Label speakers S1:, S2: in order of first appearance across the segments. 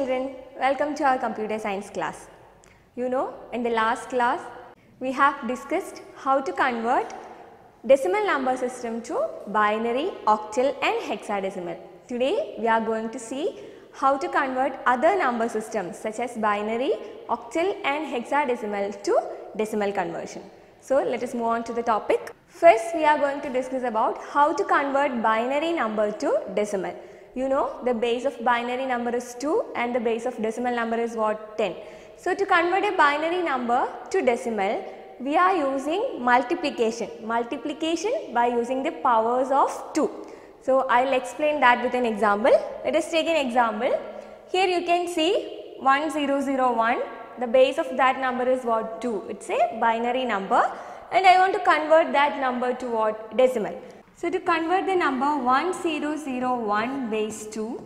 S1: children, welcome to our computer science class. You know, in the last class we have discussed how to convert decimal number system to binary, octal and hexadecimal. Today we are going to see how to convert other number systems such as binary, octal and hexadecimal to decimal conversion. So let us move on to the topic. First we are going to discuss about how to convert binary number to decimal. You know, the base of binary number is 2 and the base of decimal number is what? 10. So to convert a binary number to decimal, we are using multiplication. Multiplication by using the powers of 2. So I will explain that with an example. Let us take an example. Here you can see 1001. The base of that number is what? 2. It's a binary number and I want to convert that number to what? Decimal. So to convert the number 1001 base 2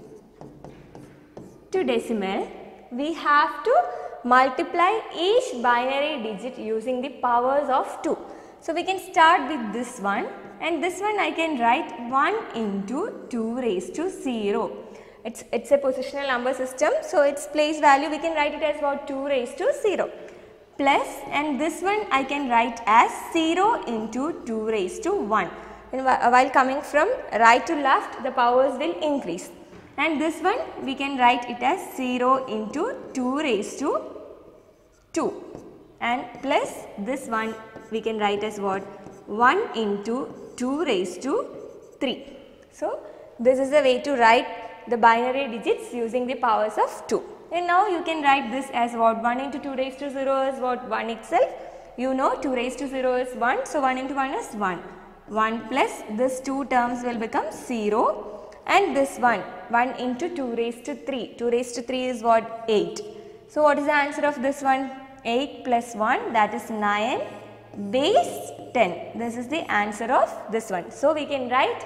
S1: to decimal, we have to multiply each binary digit using the powers of 2. So we can start with this one, and this one I can write 1 into 2 raised to 0. It's a positional number system, so its place value we can write it as what? 2 raised to 0. Plus, and this one I can write as 0 into 2 raised to 1. And while coming from right to left, the powers will increase. And this one we can write it as 0 into 2 raised to 2. And plus this one we can write as what? 1 into 2 raised to 3. So this is the way to write the binary digits using the powers of 2. And now you can write this as what? 1 into 2 raised to 0 is what? 1 itself. You know 2 raised to 0 is 1. So 1 into 1 is 1. 1 plus this 2 terms will become 0, and this 1 into 2 raised to 3. 2 raised to 3 is what? 8. So what is the answer of this one? 8 plus 1, that is 9 base 10. This is the answer of this one. So we can write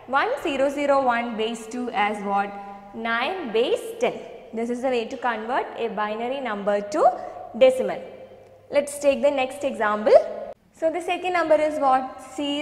S1: 1001 base 2 as what? 9 base 10. This is the way to convert a binary number to decimal. Let's take the next example. So the second number is what?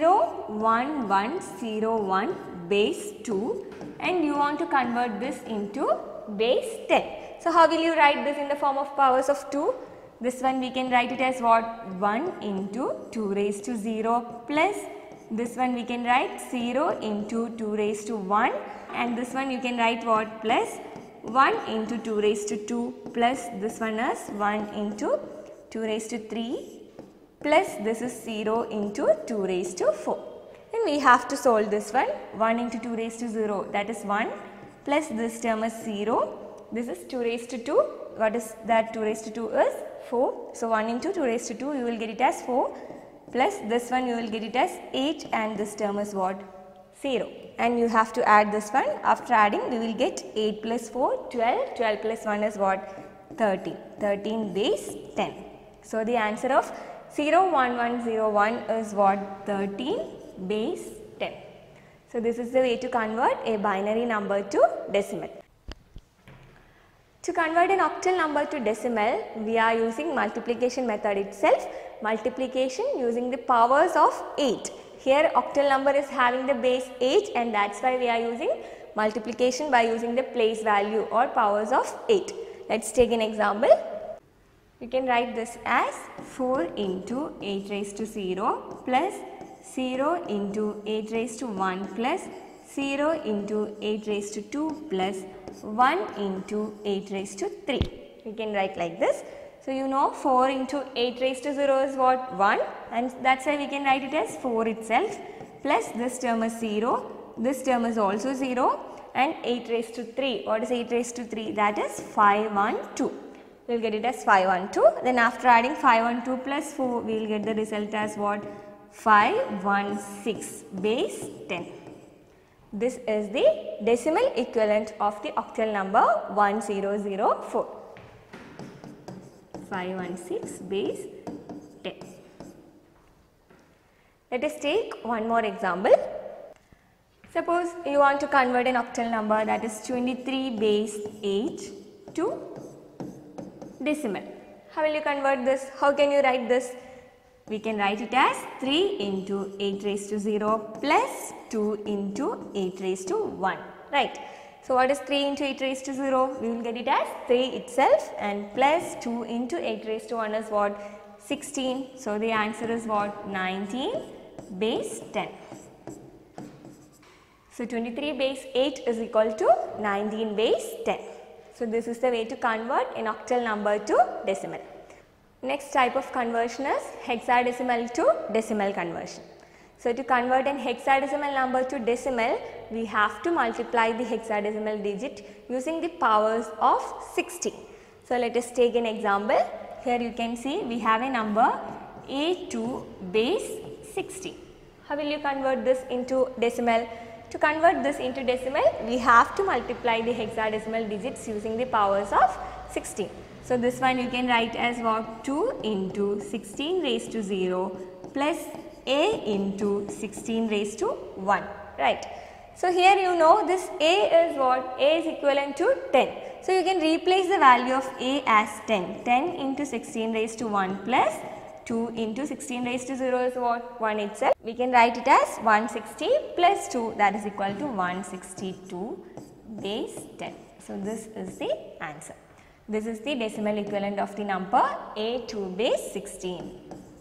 S1: 01101 base 2, and you want to convert this into base 10. So how will you write this in the form of powers of 2? This one we can write it as what? 1 into 2 raised to 0 plus this one we can write 0 into 2 raised to 1, and this one you can write what? Plus 1 into 2 raised to 2 plus this one is 1 into 2 raised to 3. Plus this is 0 into 2 raised to 4. And we have to solve this one. 1 into 2 raised to 0, that is 1, plus this term is 0. This is 2 raised to 2. What is that? 2 raised to 2 is 4. So 1 into 2 raised to 2, you will get it as 4. Plus this one you will get it as 8, and this term is what? 0. And you have to add this one. After adding, we will get 8 plus 4, 12. 12 plus 1 is what? 13. 13 base 10. So the answer of 01101 is what? 13 base 10. So this is the way to convert a binary number to decimal. To convert an octal number to decimal, we are using multiplication method itself. Multiplication using the powers of 8. Here octal number is having the base 8, and that's why we are using multiplication by using the place value or powers of 8. Let's take an example. You can write this as 4 into 8 raised to 0 plus 0 into 8 raised to 1 plus 0 into 8 raised to 2 plus 1 into 8 raised to 3. We can write like this. So you know 4 into 8 raised to 0 is what? 1, and that's why we can write it as 4 itself, plus this term is 0, this term is also 0, and 8 raised to 3. What is 8 raised to 3? That is 512. We will get it as 512. Then after adding 512 plus 4, we will get the result as what? 516 base 10. This is the decimal equivalent of the octal number 1004. 516 base 10. Let us take one more example. Suppose you want to convert an octal number, that is 23 base 8 to decimal. How will you convert this? How can you write this? We can write it as 3 into 8 raised to 0 plus 2 into 8 raised to 1. Right. So what is 3 into 8 raised to 0? We will get it as 3 itself, and plus 2 into 8 raised to 1 is what? 16. So the answer is what? 19 base 10. So 23 base 8 is equal to 19 base 10. So this is the way to convert an octal number to decimal. Next type of conversion is hexadecimal to decimal conversion. So to convert an hexadecimal number to decimal, we have to multiply the hexadecimal digit using the powers of 16. So let us take an example. Here you can see we have a number A2 base 16. How will you convert this into decimal? To convert this into decimal, we have to multiply the hexadecimal digits using the powers of 16. So this one you can write as what? 2 into 16 raised to 0 plus A into 16 raised to 1, right. So here you know this A is what? A is equivalent to 10. So you can replace the value of A as 10. 10 into 16 raised to 1 plus 2 into 16 raised to 0 is what? 1 itself. We can write it as 160 plus 2, that is equal to 162 base 10. So this is the answer. This is the decimal equivalent of the number A2 base 16.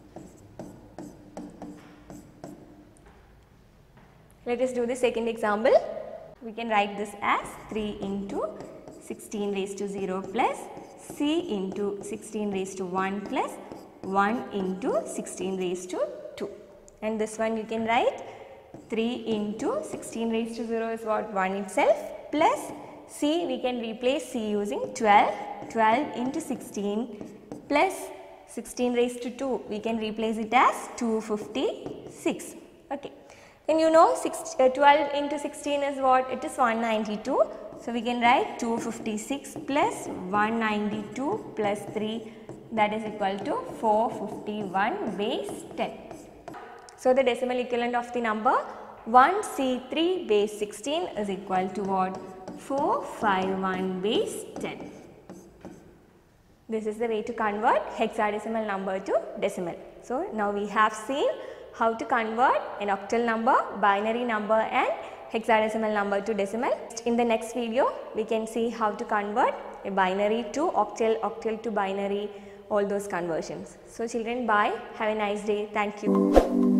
S1: Let us do the second example. We can write this as 3 into 16 raised to 0 plus C into 16 raised to 1 plus 1 into 16 raised to 2. And this one you can write 3 into 16 raised to 0 is what? 1 itself, plus C, we can replace C using 12. 12 into 16 plus 16 raised to 2, we can replace it as 256. Okay. Then you know 12 into 16 is what? It is 192. So we can write 256 plus 192 plus 3, that is equal to 451 base 10. So the decimal equivalent of the number 1C3 base 16 is equal to what? 451 base 10. This is the way to convert hexadecimal number to decimal. So now we have seen how to convert an octal number, binary number and hexadecimal number to decimal. In the next video, we can see how to convert a binary to octal, octal to binary, all those conversions. So children, bye. Have a nice day. Thank you.